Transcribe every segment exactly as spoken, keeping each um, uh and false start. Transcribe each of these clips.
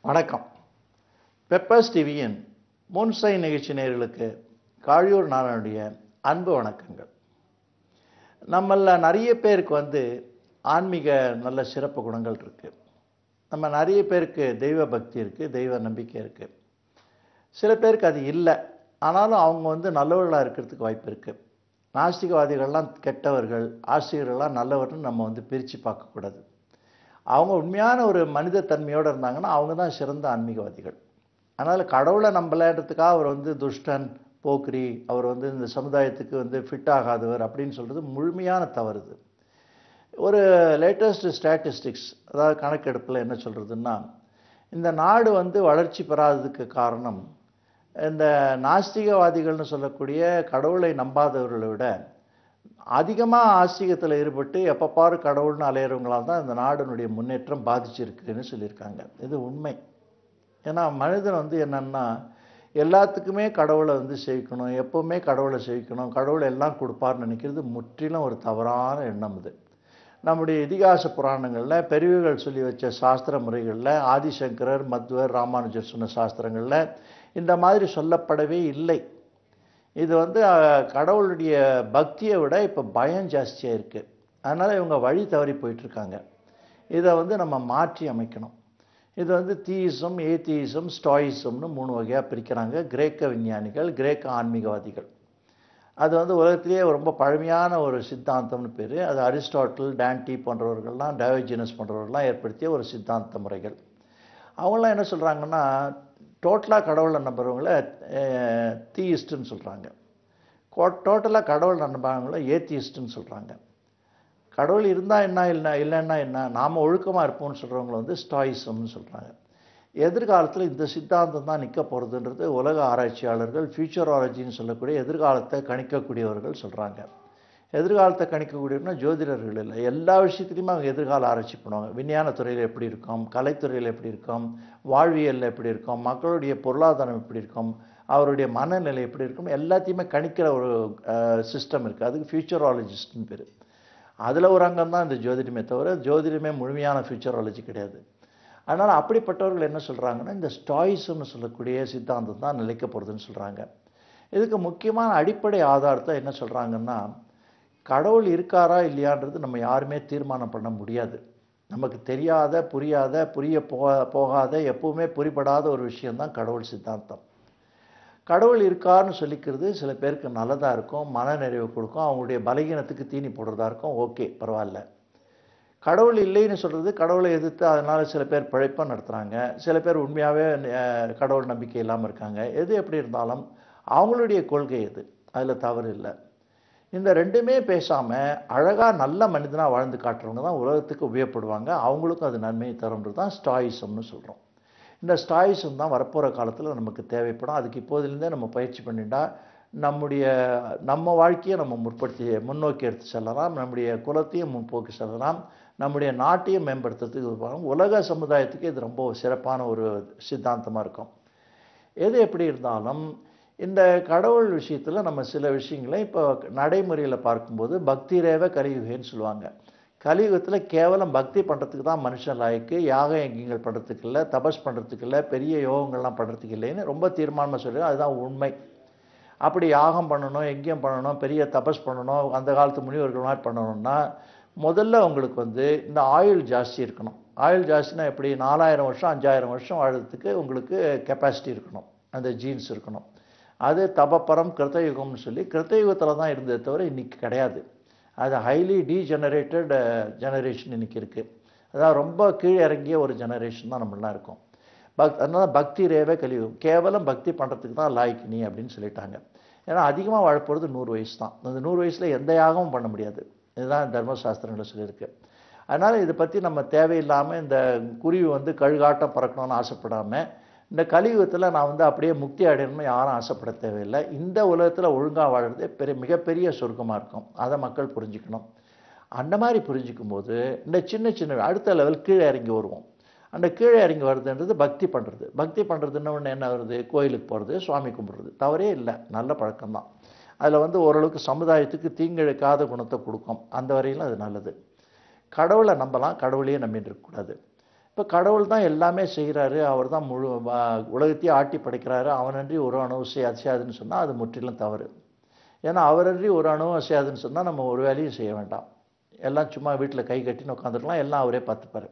வணக்கம். பெப்பர்ஸ் டிவியின் மூன்சைன் நிகழ்ச்சி நேயர்களுக்கு காழியூர் நாராயணனுடைய அன்பு வணக்கங்கள். நம்மள நிறைய பேருக்கு வந்து ஆன்மீக நல்ல சிறப்பு குணங்கள் இருக்குது. நம்ம நிறைய பேருக்கு தெய்வ பக்தி இருக்குது, தெய்வ நம்பிக்கை இருக்குது. சில பேருக்கு அது இல்லை, ஆனாலும் அவங்க வந்து நல்லவர்களாக இருக்கிறதுக்கு வாய்ப்பு இருக்குது. நாஸ்திகவாதிகள்லாம் கெட்டவர்கள், ஆசிரியர்கள்லாம் நல்லவர்னு நம்ம வந்து பிரித்து பார்க்கக்கூடாது. அவங்க உண்மையான ஒரு மனித தன்மையோடு இருந்தாங்கன்னா அவங்க தான் சிறந்த ஆன்மீகவாதிகள். அதனால் கடவுளை நம்பலைன்றதுக்காக அவர் வந்து துஷ்டன், போக்கிரி, அவர் வந்து இந்த சமுதாயத்துக்கு வந்து ஃபிட் ஆகாதவர் அப்படின்னு சொல்கிறது முழுமையான தவறுது. ஒரு லேட்டஸ்ட் ஸ்டாட்டிஸ்டிக்ஸ், அதாவது கணக்கெடுப்பில் என்ன சொல்கிறதுன்னா, இந்த நாடு வந்து வளர்ச்சி பெறாததுக்கு காரணம் இந்த நாஸ்திகவாதிகள்னு சொல்லக்கூடிய கடவுளை நம்பாதவர்களை விட அதிகமாக ஆஸ்திகத்தில் ஈடுபட்டு எப்போ பாரு கடவுள்னு அலையிறவங்களால் தான் இந்த நாடினுடைய முன்னேற்றம் பாதிச்சிருக்குன்னு சொல்லியிருக்காங்க. இது உண்மை. ஏன்னா மனிதன் வந்து என்னென்னா எல்லாத்துக்குமே கடவுளை வந்து சேவிக்கணும், எப்போவுமே கடவுளை சேவிக்கணும், கடவுளை எல்லாம் கொடுப்பார்னு நினைக்கிறது முற்றிலும் ஒரு தவறான எண்ணம். இது நம்முடைய இதிகாச புராணங்களில் பெரியவர்கள் சொல்லி வச்ச சாஸ்திர முறைகளில், ஆதிசங்கரர், மத்வர், ராமானுஜர் சொன்ன சாஸ்திரங்களில் இந்த மாதிரி சொல்லப்படவே இல்லை. இது வந்து கடவுளுடைய பக்தியை விட இப்போ பயம் ஜாஸ்தியாக இருக்குது. அதனால் இவங்க வழி தவறி போயிட்டுருக்காங்க. இதை வந்து நம்ம மாற்றி அமைக்கணும். இது வந்து தீயிசம், ஏத்தீயிசம், ஸ்டாயிசம்னு மூணு வகையாக பிரிக்கிறாங்க கிரேக்க விஞ்ஞானிகள், கிரேக்க ஆன்மீகவாதிகள். அது வந்து உலகத்திலேயே ரொம்ப பழமையான ஒரு சித்தாந்தம்னு பேர். அது அரிஸ்டாட்டில், டான்டி போன்றவர்கள்லாம், டயோஜினஸ் போன்றவர்கள்லாம் ஏற்படுத்திய ஒரு சித்தாந்த முறைகள். அவங்களாம் என்ன சொல்கிறாங்கன்னா, டோட்டலாக கடவுளை நம்புறவங்கள தீயிஸ்ட்டுன்னு சொல்கிறாங்க, டோட்டலாக கடவுள் நம்புறவங்கள ஏத்தியிஸ்ட்டுன்னு சொல்கிறாங்க. கடவுள் இருந்தால் என்ன, இல்லை இல்லைன்னா என்ன, நாம் ஒழுக்கமாக இருப்போம்னு சொல்கிறவங்கள வந்து ஸ்டாயிசம்னு சொல்கிறாங்க. எதிர்காலத்தில் இந்த சித்தாந்தம் தான் நிற்க போகிறதுன்றது உலக ஆராய்ச்சியாளர்கள், ஃபியூச்சராலஜின்னு சொல்லக்கூடிய எதிர்காலத்தை கணிக்கக்கூடியவர்கள் சொல்கிறாங்க. எதிர்காலத்தை கணிக்கக்கூடியவர்னா ஜோதிடர்கள் இல்லை, எல்லா விஷயத்துலையுமே அவங்க எதிர்கால ஆராய்ச்சி பண்ணுவாங்க. விஞ்ஞான துறையில் எப்படி இருக்கும், கலைத்துறையில் எப்படி இருக்கும், வாழ்வியலில் எப்படி இருக்கும், மக்களுடைய பொருளாதாரம் எப்படி இருக்கும், அவருடைய மனநிலை எப்படி இருக்கும், எல்லாத்தையுமே கணிக்கிற ஒரு சிஸ்டம் இருக்குது. அதுக்கு ஃபியூச்சராலஜிஸ்ட்னு பேர். அதில் ஒரு அங்கம் தான் இந்த ஜோதிடமே தவிர ஜோதிடமே முழுமையான ஃபியூச்சராலஜி கிடையாது. அதனால் அப்படிப்பட்டவர்கள் என்ன சொல்கிறாங்கன்னா, இந்த ஸ்டாயிசம்னு சொல்லக்கூடிய சித்தாந்தம் தான் நிலைக்க போகிறதுன்னு சொல்கிறாங்க. இதுக்கு முக்கியமான அடிப்படை ஆதாரத்தை என்ன சொல்கிறாங்கன்னா, கடவுள் இருக்காரா இல்லையான்றது நம்ம யாருமே தீர்மானம் பண்ண முடியாது. நமக்கு தெரியாத, புரியாத, புரிய போக போகாத, எப்பவுமே புரிபடாத ஒரு விஷயந்தான் கடவுள் சித்தாந்தம். கடவுள் இருக்காருன்னு சொல்லிக்கிறது சில பேருக்கு நல்லதாக இருக்கும், மன நிறைவு கொடுக்கும், அவங்களுடைய பலகீனத்துக்கு தீனி போடுறதா இருக்கும். ஓகே, பரவாயில்ல. கடவுள் இல்லைன்னு சொல்கிறது, கடவுளை எதிர்த்து அதனால் சில பேர் பிழைப்பை நடத்துகிறாங்க, சில பேர் உண்மையாகவே கடவுள் நம்பிக்கை இல்லாமல் இருக்காங்க. எது எப்படி இருந்தாலும் அவங்களுடைய கொள்கை எது, அதில் தவறு இல்லை. இந்த ரெண்டுமே பேசாமல் அழகாக நல்ல மனிதனாக வாழ்ந்து காட்டுறவங்க தான் உலகத்துக்கு உபயோகப்படுவாங்க, அவங்களுக்கும் அது நன்மையை தரும்ன்றது தான் ஸ்டாயிசம்னு சொல்கிறோம். இந்த ஸ்டாயிசம் தான் வரப்போகிற காலத்தில் நமக்கு தேவைப்படும். அதுக்கு இப்போதிலேருந்தே நம்ம பயிற்சி பண்ணிட்டா நம்முடைய நம்ம வாழ்க்கையை நம்ம முற்படுத்தி முன்னோக்கி எடுத்து செல்லலாம், நம்முடைய குலத்தையும் முன்போக்கி செல்லலாம், நம்முடைய நாட்டையும் மேம்படுத்துறதுக்கு உலக சமுதாயத்துக்கு இது ரொம்ப சிறப்பான ஒரு சித்தாந்தமாக இருக்கும். எது எப்படி இருந்தாலும் இந்த கடவுள் விஷயத்தில் நம்ம சில விஷயங்களை இப்போ நடைமுறையில் பார்க்கும்போது பக்தி ரேவ கலியுகன்னு சொல்லுவாங்க. கலியுகத்தில் கேவலம் பக்தி பண்ணுறதுக்கு தான் மனுஷன் லாய்க்கு, யாக யஜ்ஞங்கள் பண்ணுறதுக்கு இல்லை, தபஸ் பண்ணுறதுக்கு இல்லை, பெரிய யோகங்கள்லாம் பண்ணுறதுக்கு இல்லைன்னு ரொம்ப தீர்மானமாக சொல்லி அதுதான் உண்மை. அப்படி யாகம் பண்ணணும், யஜ்ஞம் பண்ணணும், பெரிய தபஸ் பண்ணணும், அந்த காலத்து முனிவர்கள் மாதிரி பண்ணணும்னா முதல்ல உங்களுக்கு வந்து இந்த ஆயுள் ஜாஸ்தி இருக்கணும். ஆயுள் ஜாஸ்தினா எப்படி, நாலாயிரம் வருஷம் அஞ்சாயிரம் வருஷம் வாழ்கிறதுக்கு உங்களுக்கு கெப்பாசிட்டி இருக்கணும், அந்த ஜீன்ஸ் இருக்கணும். அது தபப்பரம் கிருத்தயுகம்னு சொல்லி கிருத்தயுகத்தில் தான் இருந்ததே தவிர இன்றைக்கி கிடையாது. அது ஹைலி டீஜெனரேட்டட் ஜெனரேஷன் இன்றைக்கி இருக்குது. அதாவது ரொம்ப கீழே இறங்கிய ஒரு ஜெனரேஷன் தான் நம்மளாம் இருக்கும். பக் அதனால பக்தி ரேவே கலியுகம், கேவலம் பக்தி பண்ணுறதுக்கு தான் லாய்க்கு நீ அப்படின்னு சொல்லிட்டாங்க. ஏன்னா அதிகமாக வாழப்போகிறது நூறு வயசு தான். அந்த நூறு வயசில் எந்த யாகமும் பண்ண முடியாது. இதுதான் தர்மசாஸ்திரங்களை சொல்லியிருக்கு. அதனால் இதை பற்றி நம்ம தேவையில்லாமல் இந்த குருவி வந்து கழுகாட்டம் பறக்கணும்னு ஆசைப்படாமல், இந்த கலியுகத்தில் நான் வந்து அப்படியே முக்தி அடையணும்னு யாரும் ஆசைப்பட தேவையில்லை. இந்த உலகத்தில் ஒழுங்காக வாழறதே பெரிய மிகப்பெரிய சொர்க்கமாக இருக்கும். அதை மக்கள் புரிஞ்சுக்கணும். அந்த மாதிரி புரிஞ்சிக்கும் போது இந்த சின்ன சின்ன அடுத்த லெவல் கீழே இறங்கி வருவோம். அந்த கீழே இறங்கி வருதுன்றது பக்தி பண்ணுறது. பக்தி பண்ணுறதுன்னு ஒன்று என்ன வருது, கோயிலுக்கு போகிறது, சுவாமி கும்பிட்றது, தவறே இல்லை, நல்ல பழக்கம்தான். அதில் வந்து ஓரளவுக்கு சமுதாயத்துக்கு தீங்கிழைக்காத குணத்தை கொடுக்கும், அந்த வரையிலும் அது நல்லது. கடவுளை நம்பலாம், கடவுளையே நம்பிட்டு இருக்கக்கூடாது. இப்போ கடவுள் தான் எல்லாமே செய்கிறாரு, அவர் தான் முழு உலகத்தையே ஆட்டி படைக்கிறாரு, அவனன்றி ஒரு அணு அசையாதுன்னு சொன்னால் அது முற்றிலும் தவறு. ஏன்னா அவரன்றி ஒரு அணுவும் அசையாதுன்னு சொன்னால் நம்ம ஒரு வேலையும் செய்ய வேண்டாம். எல்லாம் சும்மா வீட்டில் கை கட்டின்னு உட்காந்துருக்கலாம், எல்லாம் அவரே பார்த்துப்பாரு.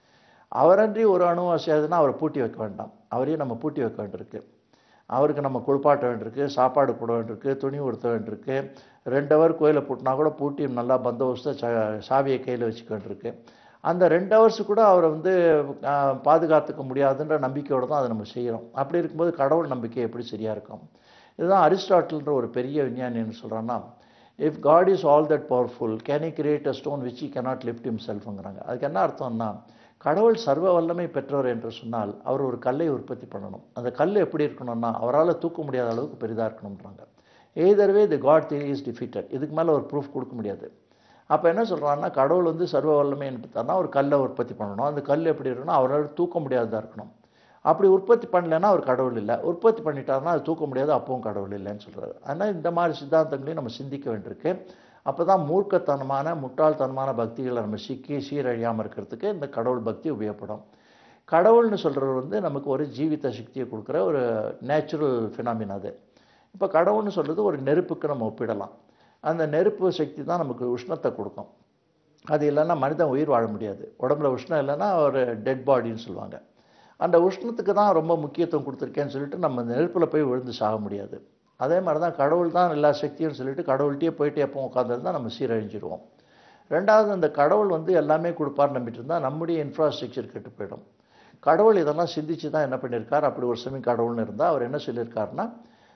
அவரன்றி ஒரு அணுவும் அசையாதுன்னா அவரை பூட்டி வைக்க வேண்டாம், அவரையும் நம்ம பூட்டி வைக்க வேண்டியிருக்கு. அவருக்கு நம்ம குளிப்பாட்ட வேண்டியிருக்கு, சாப்பாடு போட வேண்டியிருக்கு, துணி உடுத்த வேண்டியிருக்கு. ரெண்டு ஹவர் கோயிலை பூட்டினா கூட பூட்டி நல்லா பந்தோபஸ்தை சாவியை கையில் வச்சுக்க வேண்டியிருக்கு. அந்த ரெண்டு ஹவர்ஸு கூட அவரை வந்து பாதுகாத்துக்க முடியாதுன்ற நம்பிக்கையோடு தான் அதை நம்ம செய்கிறோம். அப்படி இருக்கும்போது கடவுள் நம்பிக்கை எப்படி சரியாக இருக்கும்? இதுதான் அரிஸ்டாட்டில்ன்ற ஒரு பெரிய விஞ்ஞானி என்ன சொல்கிறான்னா, if God is all that powerful can he create a stone which he cannot lift ஹிம்செல்ஃப்ங்கிறாங்க. அதுக்கு என்ன அர்த்தம்னா, கடவுள் சர்வ வல்லமை பெற்றவர் என்று சொன்னால் அவர் ஒரு கல்லை உற்பத்தி பண்ணணும். அந்த கல் எப்படி இருக்கணும்னா அவரால் தூக்க முடியாத அளவுக்கு பெரிதாக இருக்கணும்ன்றாங்க. Either way the God theory is defeated. இதுக்கு மேலே ஒரு ப்ரூஃப் கொடுக்க முடியாது. அப்போ என்ன சொல்கிறாங்கன்னா, கடவுள் வந்து சர்வ வல்லமை என்றார்னா ஒரு கல்லை உற்பத்தி பண்ணணும். அந்த கல் எப்படி இருக்கணும், அவரால் தூக்க முடியாததாக இருக்கணும். அப்படி உற்பத்தி பண்ணலைன்னா அவர் கடவுள் இல்லை, உற்பத்தி பண்ணிட்டாருன்னா அது தூக்க முடியாது, அப்பவும் கடவுள் இல்லைன்னு சொல்கிறாரு. ஆனால் இந்த மாதிரி சித்தாந்தங்களையும் நம்ம சிந்திக்க வேண்டியிருக்கு. அப்போ தான் மூர்க்கத்தனமான முட்டாள்தனமான பக்திகளை நம்ம சிக்கி சீரழியாமல் இருக்கிறதுக்கு இந்த கடவுள் பக்தி உபயோகப்படும். கடவுள்னு சொல்கிறவர் வந்து நமக்கு ஒரு ஜீவித சக்தியை கொடுக்குற ஒரு நேச்சுரல் ஃபினாமினா அது. இப்போ கடவுள்னு சொல்கிறது ஒரு நெருப்புக்கு நம்ம ஒப்பிடலாம். அந்த நெருப்பு சக்தி தான் நமக்கு உஷ்ணத்தை கொடுக்கும். அது இல்லைன்னா மனிதன் உயிர் வாழ முடியாது. உடம்புல உஷ்ணம் இல்லைன்னா ஒரு டெட் பாடின்னு சொல்லுவாங்க. அந்த உஷ்ணத்துக்கு தான் ரொம்ப முக்கியத்துவம் கொடுத்துருக்கேன்னு சொல்லிட்டு நம்ம நெருப்பில் போய் விழுந்து சாக முடியாது. அதே மாதிரி தான் கடவுள் தான் எல்லா சக்தியும் சொல்லிட்டு கடவுள்கிட்டே போயிட்டு எப்போ உட்காந்துருந்தால் நம்ம சீரழிஞ்சிடுவோம். ரெண்டாவது, அந்த கடவுள் வந்து எல்லாமே கொடுப்பார்னு நம்பிட்டு இருந்தால் நம்முடைய இன்ஃப்ராஸ்ட்ரக்சர் கெட்டு போயிடும். கடவுள் இதெல்லாம் சிந்திச்சு தான் என்ன பண்ணியிருக்கார், அப்படி ஒரு சமயம் கடவுள்னு இருந்தால் அவர் என்ன சொல்லியிருக்காருன்னா,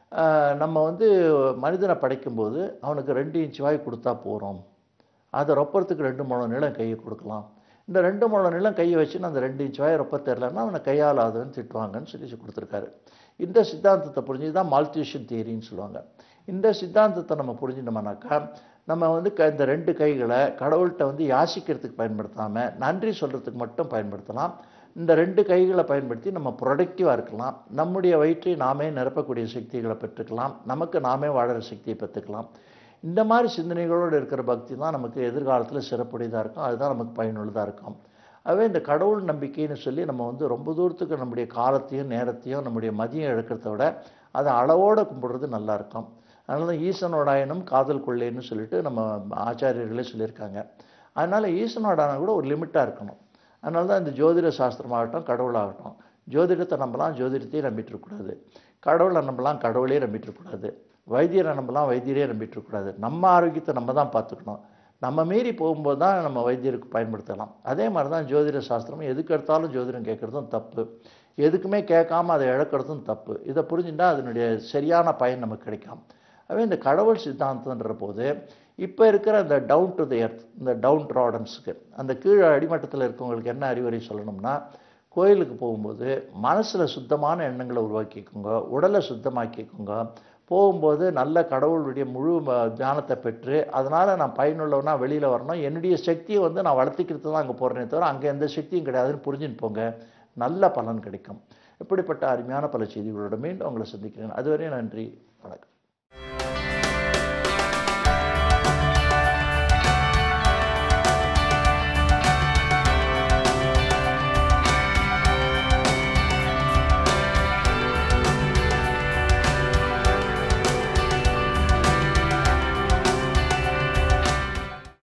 நம்ம வந்து மனிதனை படைக்கும்போது அவனுக்கு ரெண்டு இன்ச் வாய் கொடுத்தா போகிறோம், அதை ரொப்பறதுக்கு ரெண்டு முழம் நிலம் கையை கொடுக்கலாம். இந்த ரெண்டு முழம் நிலம் கையை வச்சுன்னு அந்த ரெண்டு இன்ச் வாய் ரொப்ப தெரிலன்னா அவனை கையாளாதுன்னு திட்டுவாங்கன்னு சொல்லி கொடுத்துருக்காரு. இந்த சித்தாந்தத்தை புரிஞ்சு தான் மால்டியூஷன் தியரின்னு சொல்லுவாங்க. இந்த சித்தாந்தத்தை நம்ம புரிஞ்சிட்டோம்னாக்கா நம்ம வந்து க இந்த ரெண்டு கைகளை கடவுள்கிட்ட வந்து யாசிக்கிறதுக்கு பயன்படுத்தாமல் நன்றி சொல்கிறதுக்கு மட்டும் பயன்படுத்தலாம். இந்த ரெண்டு கைகளை பயன்படுத்தி நம்ம ப்ரொடக்டிவாக இருக்கலாம். நம்முடைய வயிற்றை நாமே நிரப்பக்கூடிய சக்திகளை பெற்றுக்கலாம். நமக்கு நாமே வாழற சக்தியை பெற்றுக்கலாம். இந்த மாதிரி சிந்தனைகளோடு இருக்கிற பக்தி தான் நமக்கு எதிர்காலத்தில் சிறப்புடையதாக இருக்கும். அதுதான் நமக்கு பயனுள்ளதாக இருக்கும். அதுவே இந்த கடவுள் நம்பிக்கைன்னு சொல்லி நம்ம வந்து ரொம்ப தூரத்துக்கு நம்முடைய காலத்தையும் நேரத்தையும் நம்முடைய மதியம் எடுக்கிறத விட அதை அளவோடு கும்பிடுறது நல்லாயிருக்கும். அதனால தான் ஈசனோடாயனும் காதல் கொள்ளேன்னு சொல்லிட்டு நம்ம ஆச்சாரியர்களே சொல்லியிருக்காங்க. அதனால் ஈசனோடான கூட ஒரு லிமிட்டாக இருக்கணும். அதனால தான் இந்த ஜோதிட சாஸ்திரமாகட்டும் கடவுளாகட்டும், ஜோதிடத்தை நம்பலாம், ஜோதிடத்தையும் நம்பிட்டுருக்கூடாது. கடவுளை நம்பலாம், கடவுளே நம்பிட்டுருக்கூடாது. வைத்தியரை நம்பலாம், வைத்தியரே நம்பிட்டுருக்கூடாது. நம்ம ஆரோக்கியத்தை நம்ம தான் பார்த்துக்கணும். நம்ம மீறி போகும்போது தான் நம்ம வைத்தியருக்கு பயன்படுத்தலாம். அதே மாதிரி தான் ஜோதிட சாஸ்திரமும் எதுக்கு எடுத்தாலும் ஜோதிடம் கேட்குறதும் தப்பு, எதுக்குமே கேட்காம அதை இழக்கிறதும் தப்பு. இதை புரிஞ்சுட்டால் அதனுடைய சரியான பயன் நமக்கு கிடைக்கும். அதே இந்த கடவுள் சித்தாந்தன்ற போது இப்போ இருக்கிற அந்த டவுன் டு த எர்த், இந்த டவுன் ட்ராடன்ஸுக்கு, அந்த கீழே அடிமட்டத்தில் இருக்கவங்களுக்கு என்ன அறிவுரை சொல்லணும்னா, கோயிலுக்கு போகும்போது மனசில் சுத்தமான எண்ணங்களை உருவாக்கிக்கோங்க, உடலை சுத்தமாக்கிக்கோங்க. போகும்போது நல்ல கடவுளுடைய முழு தியானத்தை பெற்று அதனால் நான் பயனுள்ளவனா வெளியில் வரணும், என்னுடைய சக்தியை வந்து நான் வளர்த்திக்கிறது தான் அங்கே போகிறேனே தவிர அங்கே எந்த சக்தியும் கிடையாதுன்னு புரிஞ்சுன்னு போங்க, நல்ல பலன் கிடைக்கும். இப்படிப்பட்ட அருமையான பல செய்திகளோட மீண்டும் உங்களை சந்திக்கிறேன். அதுவரை நன்றி, வணக்கம்.